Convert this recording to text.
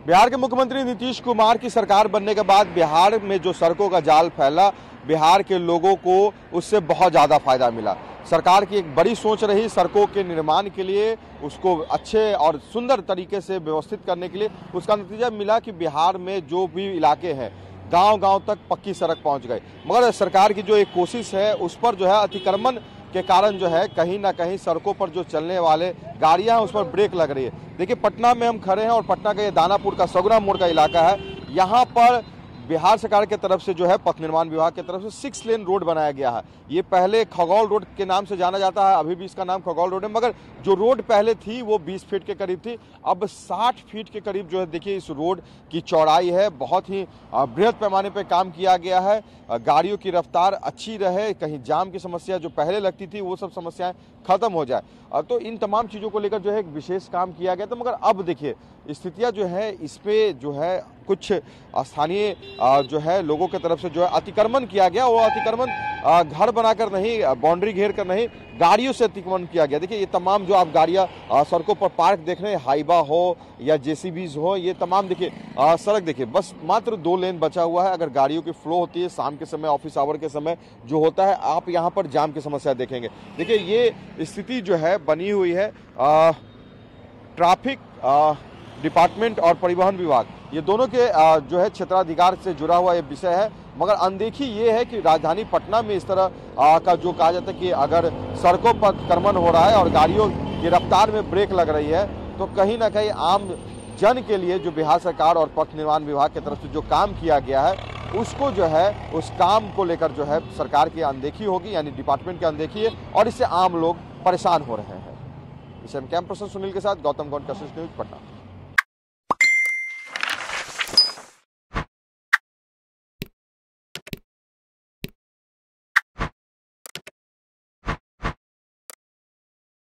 बिहार के मुख्यमंत्री नीतीश कुमार की सरकार बनने के बाद बिहार में जो सड़कों का जाल फैला, बिहार के लोगों को उससे बहुत ज़्यादा फायदा मिला। सरकार की एक बड़ी सोच रही सड़कों के निर्माण के लिए, उसको अच्छे और सुंदर तरीके से व्यवस्थित करने के लिए। उसका नतीजा मिला कि बिहार में जो भी इलाके हैं गांव-गांव तक पक्की सड़क पहुंच गई। मगर सरकार की जो एक कोशिश है उस पर जो है अतिक्रमण के कारण जो है कहीं ना कहीं सड़कों पर जो चलने वाले गाड़ियां हैं उस पर ब्रेक लग रही है। देखिए पटना में हम खड़े हैं और पटना का ये दानापुर का सगुना मोड़ का इलाका है। यहाँ पर बिहार सरकार की तरफ से जो है पथ निर्माण विभाग की तरफ से 6 लेन रोड बनाया गया है। ये पहले खगौल रोड के नाम से जाना जाता है, अभी भी इसका नाम खगौल रोड है, मगर जो रोड पहले थी वो 20 फीट के करीब थी, अब 60 फीट के करीब जो है देखिए इस रोड की चौड़ाई है। बहुत ही बृहद पैमाने पर काम किया गया है, गाड़ियों की रफ्तार अच्छी रहे, कहीं जाम की समस्या जो पहले लगती थी वो सब समस्याएं खत्म हो जाए। तो इन तमाम चीज़ों को लेकर जो है एक विशेष काम किया गया था। मगर अब देखिए स्थितियां जो है इस पे जो है कुछ स्थानीय जो है लोगों की तरफ से जो है अतिक्रमण किया गया। वो अतिक्रमण घर बनाकर नहीं, बाउंड्री घेर कर नहीं, गाड़ियों से अतिक्रमण किया गया। देखिए ये तमाम जो आप गाड़ियां सड़कों पर पार्क देख रहे हैं, हाइबा हो या जेसीबीज हो, ये तमाम देखिए सड़क देखिए बस मात्र 2 लेन बचा हुआ है। अगर गाड़ियों की फ्लो होती है शाम के समय, ऑफिस आवर के समय जो होता है, आप यहाँ पर जाम की समस्या देखेंगे। देखिए ये स्थिति जो है बनी हुई है। ट्रैफिक डिपार्टमेंट और परिवहन विभाग ये दोनों के जो है क्षेत्राधिकार से जुड़ा हुआ ये विषय है। मगर अनदेखी ये है कि राजधानी पटना में इस तरह का जो कहा जाता है कि अगर सड़कों पर अतिक्रमण हो रहा है और गाड़ियों की रफ्तार में ब्रेक लग रही है, तो कहीं ना कहीं आम जन के लिए जो बिहार सरकार और पथ निर्माण विभाग की तरफ से जो काम किया गया है उसको जो है उस काम को लेकर जो है सरकार की अनदेखी होगी, यानी डिपार्टमेंट की अनदेखी है, और इससे आम लोग परेशान हो रहे हैं। इसे हम कैंप पर्सन सुनील के साथ गौतम गौंड, न्यूज़ पटना।